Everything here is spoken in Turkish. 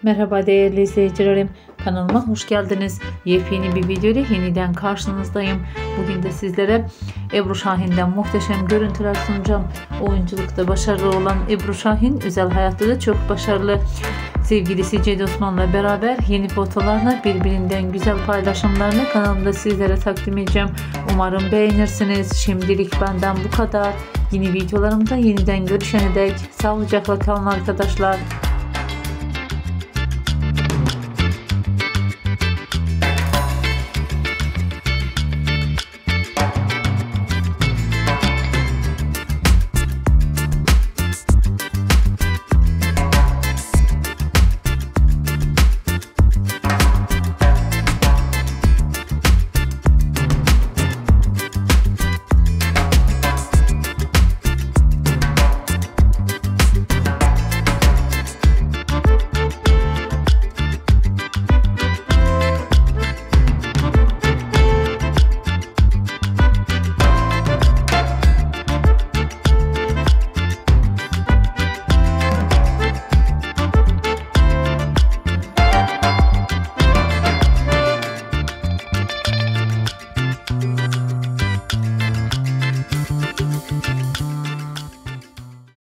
Merhaba değerli izleyicilerim, kanalıma hoş geldiniz. Yepyeni bir video ile yeniden karşınızdayım. Bugün de sizlere Ebru Şahin'den muhteşem görüntüler sunacağım. Oyunculukta başarılı olan Ebru Şahin özel hayatta da çok başarılı. Sevgilisi Cedi Osman'la beraber yeni fotolarla birbirinden güzel paylaşımlarını kanalımda sizlere takdim edeceğim. Umarım beğenirsiniz. Şimdilik benden bu kadar. Yeni videolarımda yeniden görüşene dek sağlıcakla kalın arkadaşlar.